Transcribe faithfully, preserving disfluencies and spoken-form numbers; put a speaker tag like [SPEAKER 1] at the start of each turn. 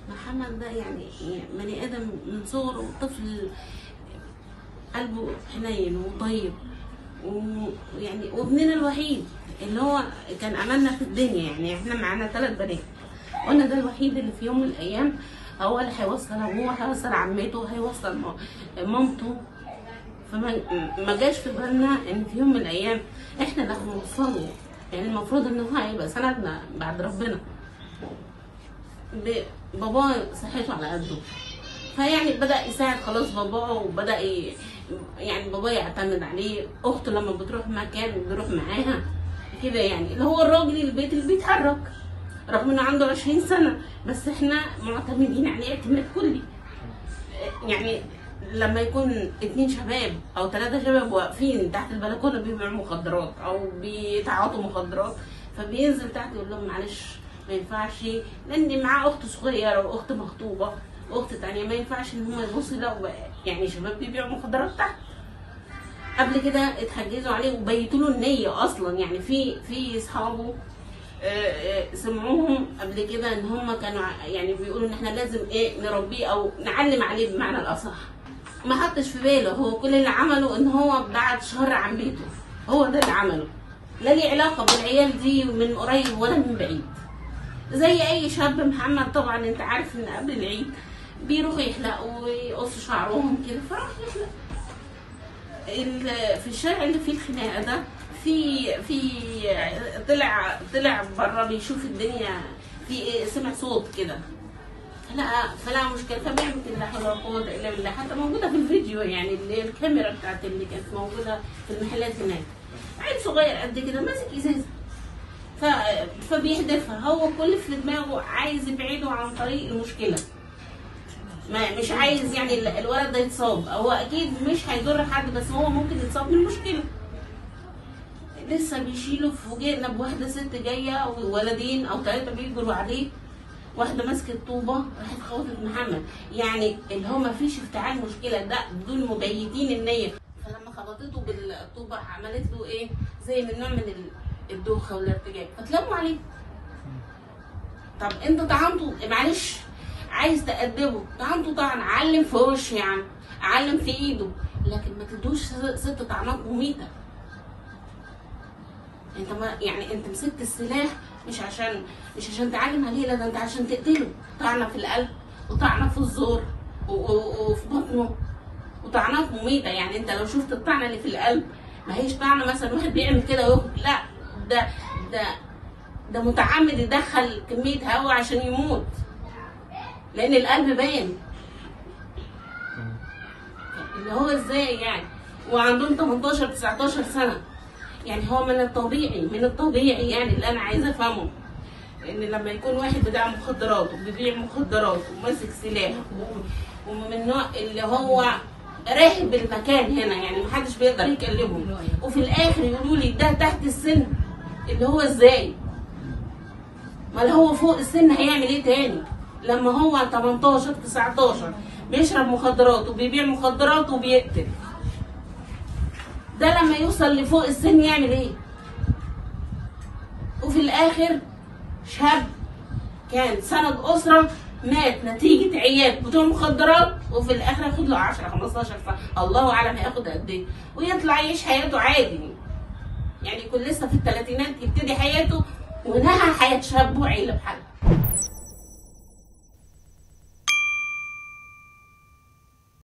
[SPEAKER 1] محمد ده يعني بني ادم من صغره، طفل قلبه حنين وطيب، ويعني وابننا الوحيد اللي هو كان املنا في الدنيا. يعني احنا معانا ثلاث بنات، قلنا ده الوحيد اللي في يوم من الايام هو اللي هيوصل ابوه، هيوصل عمته، هيوصل مامته. فما ما جاش في بالنا ان في يوم من الايام احنا اللي هنوصله. يعني المفروض ان هو هيبقى سندنا بعد ربنا. بابا صحته على قده، فيعني بدا يساعد خلاص بابا، وبدا ي... يعني بابا يعتمد عليه. اخته لما بتروح مكان بيروح معاها كده، يعني اللي هو الراجل البيت اللي بيتحرك رغم انه عنده عشرين سنه، بس احنا معتمدين عليه اعتماد كلي. يعني لما يكون اتنين شباب او ثلاثه شباب واقفين تحت البلكونه بيبيعوا مخدرات او بيتعاطوا مخدرات، فبينزل تحت يقول لهم معلش ما ينفعش، لان معاه اخت صغيره واخت مخطوبه واخت تانيه، ما ينفعش ان هم يبصوا يلاقوا يعني شباب بيبيعوا مخدرات تحت. قبل كده اتحجزوا عليه وبيتوا له النيه اصلا. يعني في في اصحابه سمعوهم قبل كده ان هم كانوا يعني بيقولوا ان احنا لازم ايه نربيه او نعلم عليه بمعنى الاصح. ما حطش في باله، هو كل اللي عمله ان هو بعد شهر عن بيته، هو ده اللي عمله. لا ليه علاقه بالعيال دي من قريب ولا من بعيد. زي اي شاب محمد طبعا انت عارف ان قبل العيد بيروحوا يحلقوا ويقصوا شعرهم كده، فراح يحلق. في الشارع اللي فيه الخناقه ده في في طلع طلع بره بيشوف الدنيا في ايه، سمع صوت كده فلقى فلقى مشكله، فبيعمل كده لا حول ولا قوه الا بالله. حتى موجوده في الفيديو، يعني اللي هي الكاميرا بتاعت اللي كانت موجوده في المحلات هناك. عيل صغير قد كده ماسك ازازه ف... فبيهدفها. هو كل في دماغه عايز يبعده عن طريق المشكله، ما مش عايز يعني الولد ده يتصاب. هو اكيد مش هيضر حد، بس هو ممكن يتصاب من المشكله. لسه بيشيله، فوجئنا بواحده ست جايه وولدين او ثلاثه بيجروا عليه، واحده ماسكه طوبه راحت خبطت محمد. يعني اللي هو ما فيش افتعال مشكله، ده بدون مبيتين النيه. فلما خبطته بالطوبه عملت له ايه زي من نوع من الدوخه والارتجاج، فتلموا عليه. طب انت طعنته، معلش عايز تأدبه، طعنته طعن، علم في وشه يعني، علم في ايده، لكن ما تدوش ست طعنات مميته. انت ما يعني انت مسكت السلاح مش عشان مش عشان تعلم عليه، لا ده انت عشان تقتله. طعنه في القلب وطعنه في الزور وفي بطنه وطعنات مميته. يعني انت لو شفت الطعنه اللي في القلب ما هيش طعنه مثلا واحد بيعمل كده ويخرج، لا ده ده ده متعمد يدخل كميه هواء عشان يموت، لان القلب باين. اللي هو ازاي يعني وعندهم تمنتاشر تسعتاشر سنه. يعني هو من الطبيعي من الطبيعي يعني اللي انا عايزه افهمه ان لما يكون واحد بتاع مخدرات وبيبيع مخدرات وماسك سلاح ومن النوع اللي هو راهب المكان هنا، يعني محدش بيقدر يكلمه، وفي الاخر يقولوا لي ده تحت السن، اللي هو ازاي؟ ما اللي هو فوق السن هيعمل ايه تاني؟ لما هو تمنتاشر تسعتاشر بيشرب مخدرات وبيبيع مخدرات وبيقتل، ده لما يوصل لفوق السن يعمل ايه؟ وفي الاخر شاب كان سند اسره مات نتيجه عيال بتوع مخدرات، وفي الاخر ياخد له عشرة خمستاشر سنه، الله اعلم هياخد قد ايه، ويطلع يعيش حياته عادي. يعني يكون لسه في الثلاثينات يبتدي حياته ونهى حياه شاب وعيله بحاله.